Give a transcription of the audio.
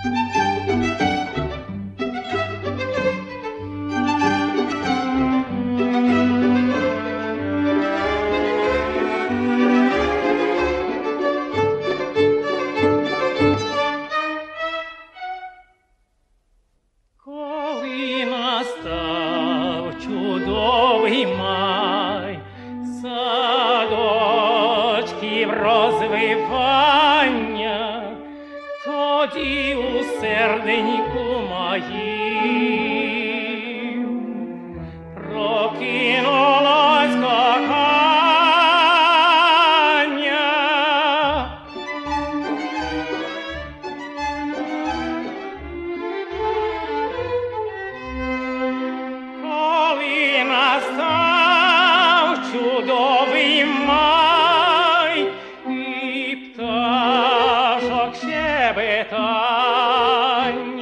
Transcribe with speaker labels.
Speaker 1: Коли настав чудовий май, садочків розвивання, тоді у серденьку моїм прокинулось кохання. Коли настав чудовий май, і пташок щебетання,